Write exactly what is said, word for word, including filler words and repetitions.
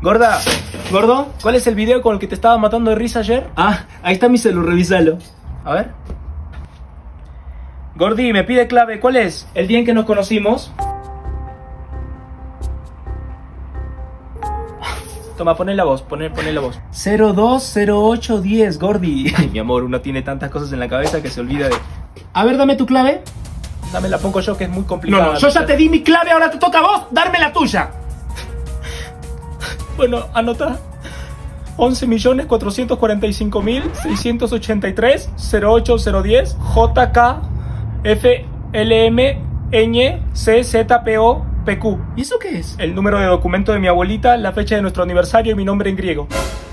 Gorda, ¿Gordo? ¿cuál es el video con el que te estaba matando de risa ayer? Ah, ahí está mi celular, revísalo. A ver. Gordi, me pide clave, ¿cuál es? ¿El día en que nos conocimos? Toma, poné la voz, poné, poné la voz. cero dos cero ocho diez, Gordi. Ay, mi amor, uno tiene tantas cosas en la cabeza que se olvida de... A ver, dame tu clave. Dame, la pongo yo, que es muy No, complicada. no, yo ya te di mi clave, ahora te toca a vos darme la tuya. Bueno, anota. once millones cuatrocientos cuarenta y cinco mil seiscientos ochenta y tres cero ocho cero diez J K F L M Ñ C Z P O P Q. ¿Y eso qué es? El número de documento de mi abuelita, la fecha de nuestro aniversario y mi nombre en griego.